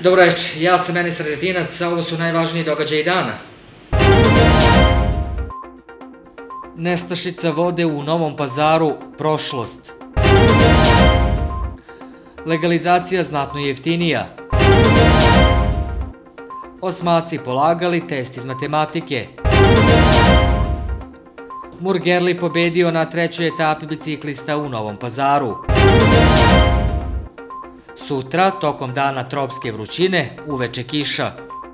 Dobro večer, ja sam Enis Radetinac, a ovo su najvažniji događaji dana. Nestašica vode u Novom Pazaru, prošlost. Legalizacija znatno jeftinija. Osmaci polagali test iz matematike. Murgerli pobedio na trećoj etapi biciklista u Novom Pazaru. Sutra, tokom dana tropske vrućine, uveče kiša.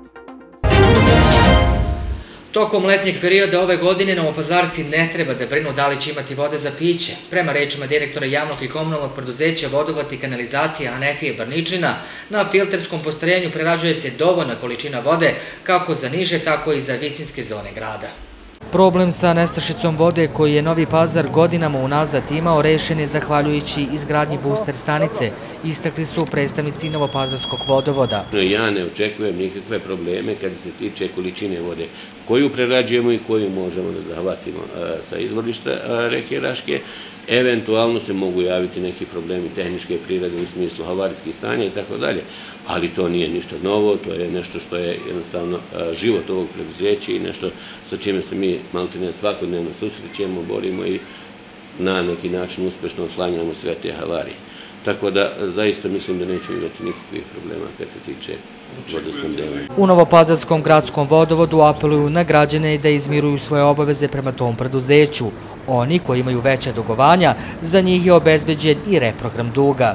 Tokom letnjeg perioda ove godine Novopazarci ne treba da brinu da li će imati vode za piće. Prema rečima direktora javnog i komunalnog preduzeća Vodovod i kanalizacija Anefije Brničina, na filterskom postrojenju prerađuje se dovoljna količina vode kako za niže, tako i za visinske zone grada. Problem sa nestašicom vode koji je Novi Pazar godinama unazad imao rešen je zahvaljujući izgradnji booster stanice, istakli su predstavnici Novopazarskog vodovoda. Ja ne očekujem nikakve probleme kada se tiče količine vode koju prerađujemo i koju možemo da zahvatimo sa izvorišta reke Raške. Eventualno se mogu javiti neki problemi tehničke prirode u smislu havarijskih stanja i tako dalje, ali to nije ništa novo, to je nešto što je jednostavno život ovog preduzeća i nešto sa čime se mi maltene svakodnevno susrećemo, borimo i na neki način uspešno otklanjamo sve te havarije. Tako da zaista mislim da nećemo imati nikakvih problema kad se tiče vodosnabdevanja. U Novopazarskom gradskom vodovodu apeluju na građane da izmiruju svoje obaveze prema tom preduzeću. Oni koji imaju veća dugovanja, za njih je obezbeđen i reprogram duga.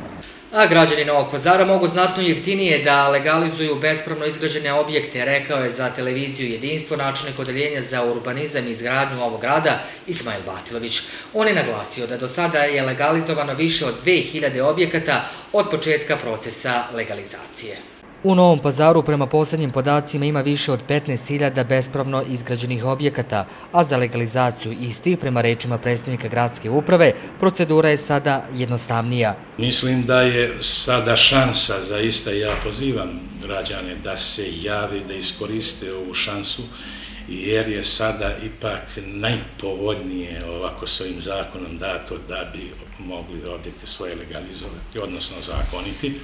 A građani Novog Pazara mogu znatno jeftinije da legalizuju bespravno izgrađene objekte, rekao je za televiziju Jedinstvo načelnik odeljenja za urbanizam i izgradnju ovog grada Ismail Batilović. On je naglasio da do sada je legalizovano više od 2000 objekata od početka procesa legalizacije. U Novom Pazaru prema poslednjim podacima ima više od 15.000 bespravno izgrađenih objekata, a za legalizaciju istih, prema rečima predstavnika gradske uprave, procedura je sada jednostavnija. Mislim da je sada šansa, zaista ja pozivam građane da se jave, da iskoriste ovu šansu, jer je sada ipak najpovoljnije ovako s ovim zakonom dato da bi mogli objekte svoje legalizovati, odnosno zakoniti.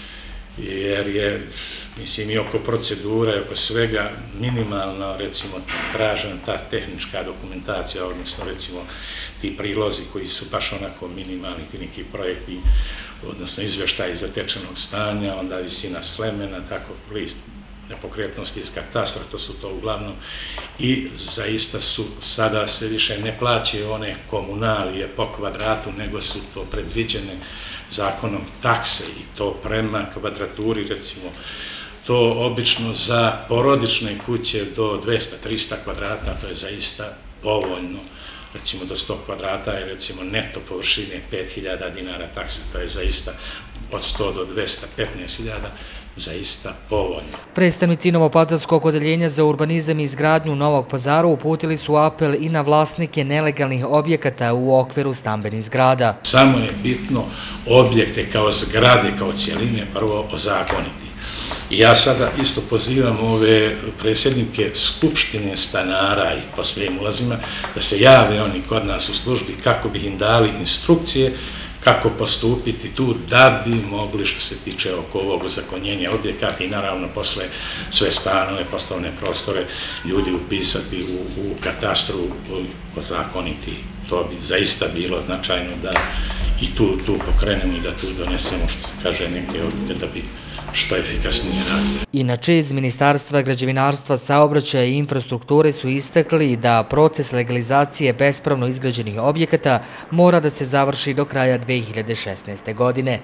Jer je, mislim, i oko procedura i oko svega minimalno, recimo, tražena ta tehnička dokumentacija, odnosno, recimo, ti prilozi koji su baš onako minimalni, ti neki projekti, odnosno, izveštaji zatečenog stanja, onda visina slemena, tako, list nepokretnosti iz katastra, to su to uglavnom, i zaista su, sada se više ne plaćaju one komunalije po kvadratu, nego su to predviđene zakonom takse i to prema kvadraturi, recimo, to obično za porodične kuće do 200-300 kvadrata, to je zaista povoljno, recimo do 100 kvadrata je recimo neto površine 5.000 dinara taksa, to je zaista od 100 do 215.000, zaista povoljno. Predstavnici Novopazarskog odeljenja za urbanizam i izgradnju Novog Pazara uputili su apel i na vlasnike nelegalnih objekata u okviru stambenih zgrada. Samo je bitno objekte kao zgrade, kao cijeline prvo ozakoniti. I ja sada isto pozivam ove predsjednike Skupštine stanara i po svojim ulazima da se jave oni kod nas u službi kako bi im dali instrukcije kako postupiti tu da bi mogli, što se tiče oko ovog ozakonjenja objekata i naravno posle sve stanove, poslovne prostore, ljudi upisati u katastru, ozakoniti. To bi zaista bilo značajno da i tu pokrenemo i da tu donesemo, što se kaže, neke odluke da bi što efikasnije radili. Inače, iz Ministarstva građevinarstva, saobraćaja i infrastrukture su istakli da proces legalizacije bespravno izgrađenih objekata mora da se završi do kraja 2016. godine.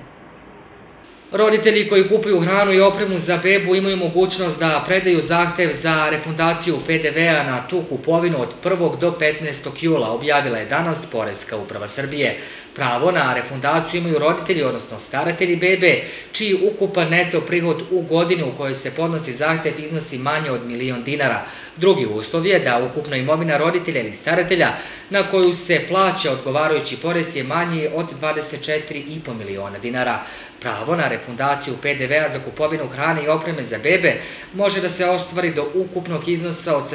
Roditelji koji kupuju hranu i opremu za bebu imaju mogućnost da predaju zahtev za refundaciju PDV-a na tu kupovinu od 1. do 15. jula, objavila je danas Poreska uprava Srbije. Pravo na refundaciju imaju roditelji, odnosno staratelji bebe, čiji ukupan neto prihod u godini u kojoj se podnosi zahtev iznosi manje od 1.000.000 dinara. Drugi uslov je da ukupna imovina roditelja ili staratelja na koju se plaća odgovarajući porez je manji od 24,5 miliona dinara. Pravo na refundaciju PDV-a za kupovinu hrane i opreme za bebe može da se ostvari do ukupnog iznosa od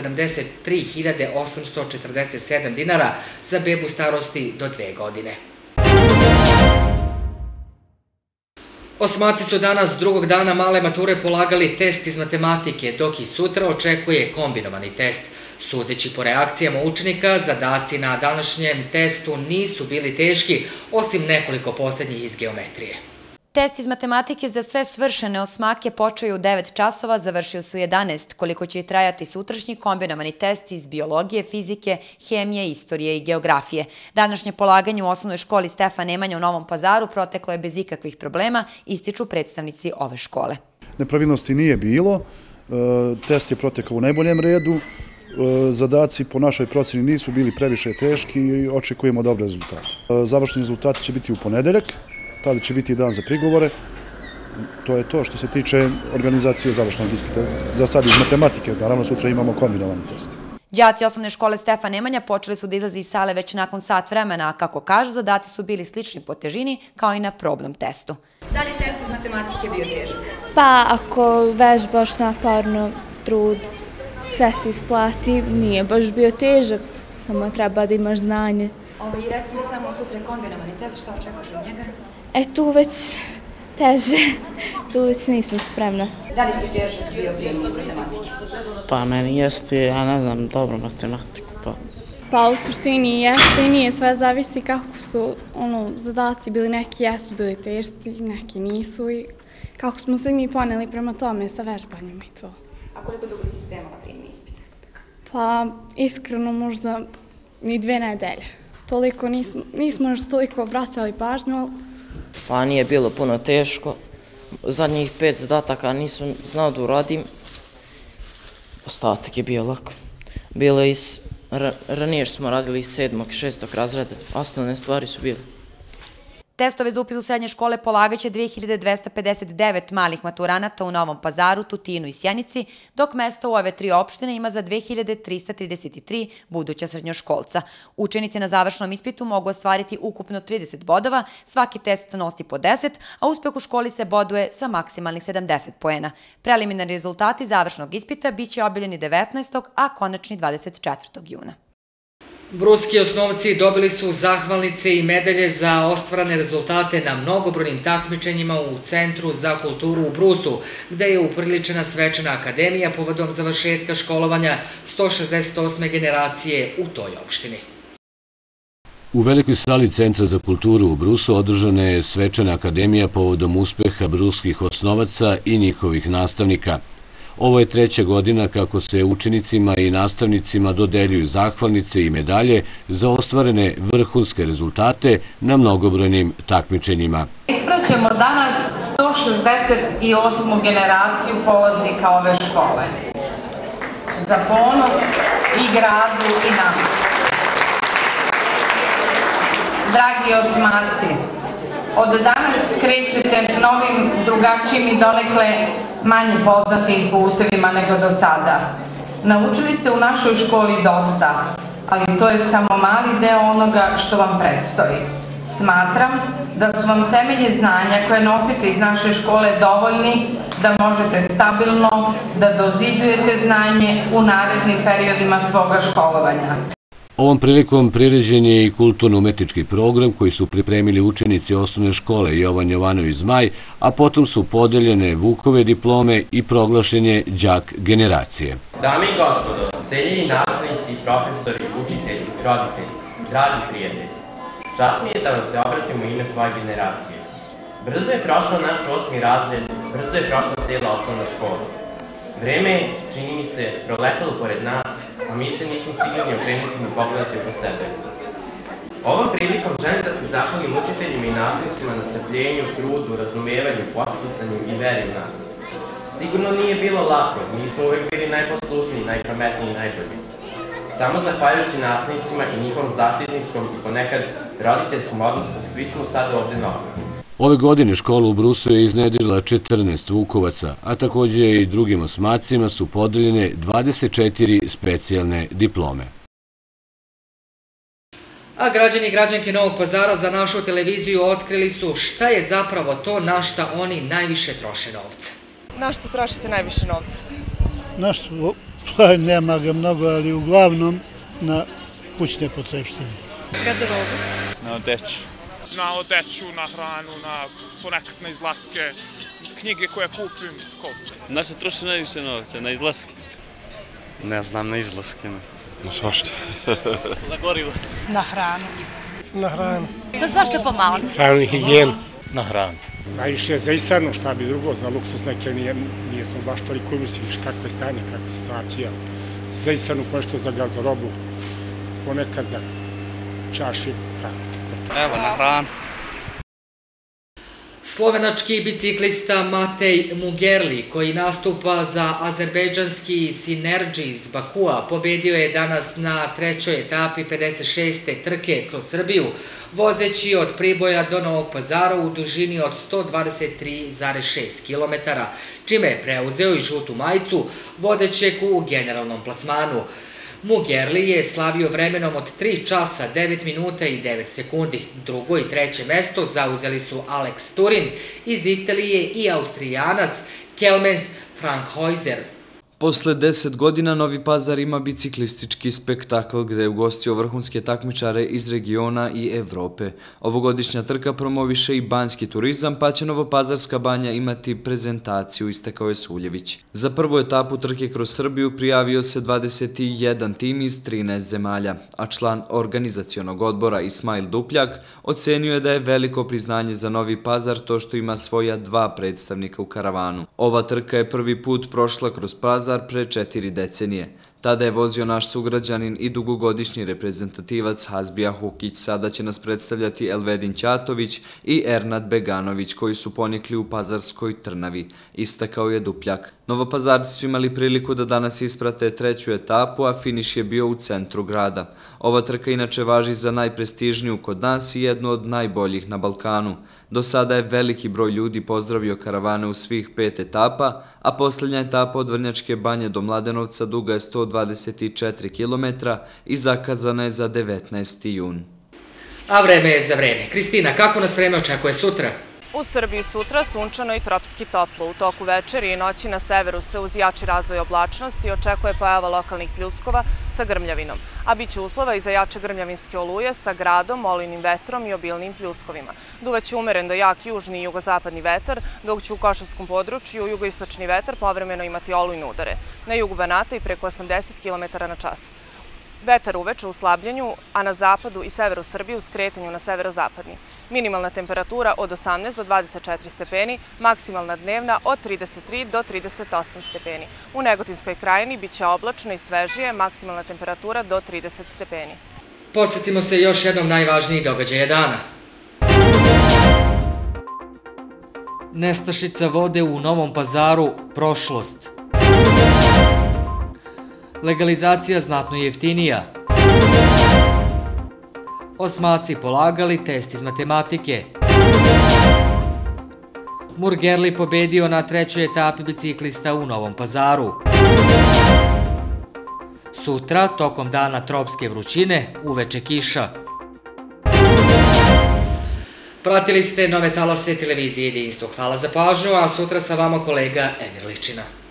73.847 dinara za bebu starosti do 2 godine. Osmaci su danas drugog dana male mature polagali test iz matematike, dok i sutra očekuje kombinovani test. Sudeći po reakcijama učenika, zadaci na današnjem testu nisu bili teški, osim nekoliko posljednjih iz geometrije. Test iz matematike za sve svršene osmake počeo je u 9 časova, završio su 11, koliko će i trajati sutrašnji kombinovani test iz biologije, fizike, hemije, istorije i geografije. Današnje polaganje u osnovnoj školi Stefan Nemanja u Novom Pazaru proteklo je bez ikakvih problema, ističu predstavnici ove škole. Nepravilnosti nije bilo, test je protekao u najboljem redu, zadaci po našoj proceni nisu bili previše teški i očekujemo dobre rezultate. Završni rezultati će biti u ponedeljak. Tada će biti dan za prigovore. To je to što se tiče organizacije završnog ispita. Za sad iz matematike, naravno sutra imamo kombinovani test. Đaci osnovne škole Stefan Nemanja počeli su da izlaze iz sale već nakon sat vremena, a kako kažu, zadaci su bili slični po težini kao i na probnom testu. Da li test iz matematike bio težak? Pa ako vežbaš naporno, trud, sve se isplati, nije baš bio težak, samo treba da imaš znanje. I reci mi samo sutra je kombinovani test, šta očekaš od njega? Tu već teže, tu već nisam spremna. Da li ti težak bio prijemnik matematike? Pa meni jeste, ja ne znam dobro matematiku. Pa u suštini jeste i nije, sve zavisi kako su zadaci bili, neki jesu bili tešci, neki nisu i kako smo se mi poneli prema tome sa vežbanjima i to. A koliko dugo si spremala prijemni ispit? Pa iskreno možda ni 2 nedelje. Toliko nismo još toliko obraćali pažnju. Pa nije bilo puno teško. Zadnjih 5 zadataka nisam znao da uradim. Ostatak je bio lako. Ranije smo radili iz 7. i 6. razreda. Osnovne stvari su bile. Testove za upis u srednje škole polagaće 2259 malih maturanata u Novom Pazaru, Tutinu i Sjenici, dok mesta u ove 3 opštine ima za 2333 buduća srednjoškolca. Učenici na završnom ispitu mogu ostvariti ukupno 30 bodova, svaki test nosi po 10, a uspeh u školi se boduje sa maksimalnih 70 poena. Preliminarni rezultati završnog ispita biće objavljeni 19. a konačni 24. juna. Bruski osnovci dobili su zahvalnice i medalje za ostvarene rezultate na mnogobrojnim takmičenjima u Centru za kulturu u Brusu, gde je upriličena svečana akademija povodom završetka školovanja 168. generacije u toj opštini. U velikoj sali Centra za kulturu u Brusu održana je svečana akademija povodom uspeha bruskih osnovaca i njihovih nastavnika. Ovo je 3. godina kako se učenicima i nastavnicima dodeljuju zahvalnice i medalje za ostvarene vrhunske rezultate na mnogobrojnim takmičenjima. Ispraćamo danas 168. generaciju polaznika ove škole. Za ponos i gradu i nama. Dragi osmaci, od danas krećete novim, drugačijim i donekle manje poznatim putevima nego do sada. Naučili ste u našoj školi dosta, ali to je samo mali deo onoga što vam predstoji. Smatram da su vam temelji znanja koje nosite iz naše škole dovoljni da možete stabilno da doziđujete znanje u narednim periodima svoga školovanja. Ovom prilikom priređen je i kulturno-umetnički program koji su pripremili učenici osnovne škole Jovan Jovanović Zmaj, a potom su podeljene Vukove diplome i proglašen je đak generacije. Dame i gospodo, cenjeni nastavnici, profesori, učitelji, roditelji, dragi prijatelji, čast mi je da vam se obratim u ime svoje generacije. Brzo je prošao naš 8. razred, brzo je prošla cijela osnovna škola. Vreme je, čini mi se, proletalo pored nas, a mi se nismo stigli ni okrenuti ni pogledati oko sebe. Ovom prilikom želim da se zahvalim učiteljima i nastavnicima na strpljenju, trudu, razumevanju, poticanju i veri u nas. Sigurno nije bilo lako, nismo uvek bili najposlušniji, najpametniji i najbolji. Samo zahvaljujući nastavnicima i njihovom zaštitničkom i ponekad roditeljskom odnosu, svi smo sad ovde novi. Ove godine škola u Brusu je iznedrila 14 Vukovaca, a takođe i drugim osmacima su podeljene 24 specijalne diplome. A građani i građanke Novog Pazara za našu televiziju otkrili su šta je zapravo to na šta oni najviše troše novca. Na što trošite najviše novca? Na što? Pa nema ga mnogo, ali uglavnom na kućne potrepštine. Garderobu? Na odeću. na odeću, na hranu, ponekad na izlaske, knjige koje kupim. Na što troši najviše novca? Na izlaske? Ne znam, na izlaske. Na svašta. Na gorivo? Na hranu. Na hranu. Na svašta pomalo. Hranu i higijenu. Na hranu. Najviše za istanu, šta bi drugo, za luksus neke nije smo baš toliko umislili kakve stanje, kakva situacija. Za istanu nešto za garderobu, ponekad za čaši. Evo, na hranu. Slovenački biciklista Matej Mugerli, koji nastupa za azerbejdžanski Sinerđi iz Bakua, pobedio je danas na trećoj etapi 56. trke kroz Srbiju, vozeći od Priboja do Novog Pazara u dužini od 123,6 km, čime je preuzeo i žutu majicu vodećeg u generalnom plasmanu. Mugerli je slavio vremenom od 3 časa, 9 minuta i 9 sekundi. Drugo i treće mesto zauzeli su Alex Turin iz Italije i Austrijanac Kelmens Frankhäuser. Posle 10 godina Novi Pazar ima biciklistički spektakl gde je ugostio vrhunske takmičare iz regiona i Evrope. Ovogodišnja trka promoviše i banjski turizam, pa će Novopazarska banja imati prezentaciju, istakao je Suljević. Za prvu etapu trke kroz Srbiju prijavio se 21 tim iz 13 zemalja, a član organizacionog odbora Ismail Dupljak ocenio je da je veliko priznanje za Novi Pazar to što ima svoja 2 predstavnika u karavanu. Ova trka je prvi put prošla kroz Pazar pre 4 decenije. Tada je vozio naš sugrađanin i dugogodišnji reprezentativac Hazbija Hukić. Sada će nas predstavljati Elvedin Ćatović i Ernad Beganović, koji su ponikli u Pazarskoj Trnavi, istakao je Dupljak. Novopazarci su imali priliku da danas isprate treću etapu, a finiš je bio u centru grada. Ova trka inače važi za najprestižniju kod nas i jednu od najboljih na Balkanu. Do sada je veliki broj ljudi pozdravio karavane u svih 5 etapa, a posljednja etapa od Vrnjačke banje do Mladenovca duga je 124 km i zakazana je za 19. jun. A vreme je za vreme. Kristina, kako nas vreme očekuje sutra? U Srbiji sutra sunčano i tropski toplo. U toku večeri i noći na severu se uz jači razvoj oblačnosti očekuje pojava lokalnih pljuskova sa grmljavinom, a bit će uslova i za jače grmljavinske oluje sa gradom, olujnim vetrom i obilnim pljuskovima. Duvaće umeren do jak južni i jugozapadni vetar, dok će u Košavskom području jugoistočni vetar povremeno imati olujne udare. Na jugu Banata i preko 80 km na čas. Vetar uveče u slabljenju, a na zapadu i severu Srbije u skretanju na severozapadni. Minimalna temperatura od 18 do 24 stepeni, maksimalna dnevna od 33 do 38 stepeni. U Negotinskoj krajini biće oblačno i svežije, maksimalna temperatura do 30 stepeni. Podsjetimo se još jednom najvažnijih događaja dana. Nestašica vode u Novom Pazaru, prošlost. Legalizacija znatno jeftinija. Osmaci polagali test iz matematike. Mugerli pobedio na trećoj etapi biciklista u Novom Pazaru. Sutra, tokom dana tropske vrućine, uveče kiša. Pratili ste Nove talase televizije Jedinstvo. Hvala za pažnju, a sutra sa vama kolega Emir Ličina.